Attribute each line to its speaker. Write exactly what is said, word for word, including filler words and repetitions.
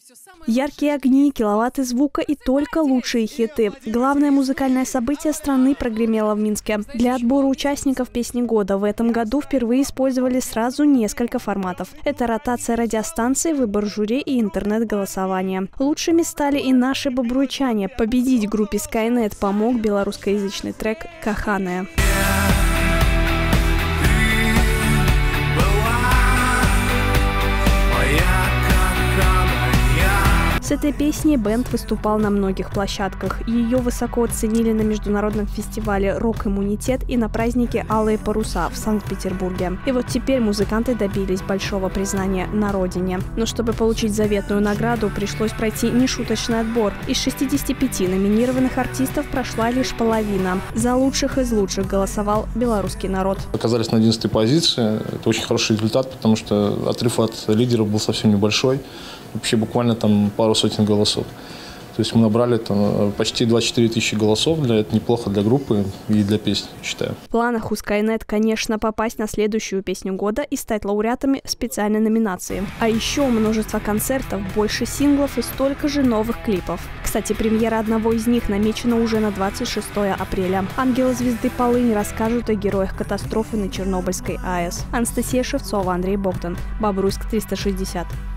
Speaker 1: Яркие огни, киловатты звука и только лучшие хиты. Главное музыкальное событие страны прогремело в Минске. Для отбора участников «Песни года» в этом году впервые использовали сразу несколько форматов. Это ротация радиостанций, выбор жюри и интернет-голосование. Лучшими стали и наши бобруйчане. Победить группе Skynet помог белорусскоязычный трек «Каханая». С этой песней бэнд выступал на многих площадках. Ее высоко оценили на международном фестивале «Рок-иммунитет» и на празднике «Алые паруса» в Санкт-Петербурге. И вот теперь музыканты добились большого признания на родине. Но чтобы получить заветную награду, пришлось пройти нешуточный отбор. Из шестидесяти пяти номинированных артистов прошла лишь половина. За лучших из лучших голосовал белорусский народ.
Speaker 2: Оказались на одиннадцатой позиции. Это очень хороший результат, потому что отрыв от лидеров был совсем небольшой. Вообще буквально там пару сотен голосов. То есть мы набрали там почти двадцать четыре тысячи голосов. Для, это неплохо для группы и для песни, считаю.
Speaker 1: В планах у Skynet, конечно, попасть на следующую песню года и стать лауреатами специальной номинации. А еще множество концертов, больше синглов и столько же новых клипов. Кстати, премьера одного из них намечена уже на двадцать шестое апреля. Ангелы звезды Полынь расскажут о героях катастрофы на Чернобыльской АЭС. Анастасия Шевцова, Андрей Богдан. Бобруйск триста шестьдесят.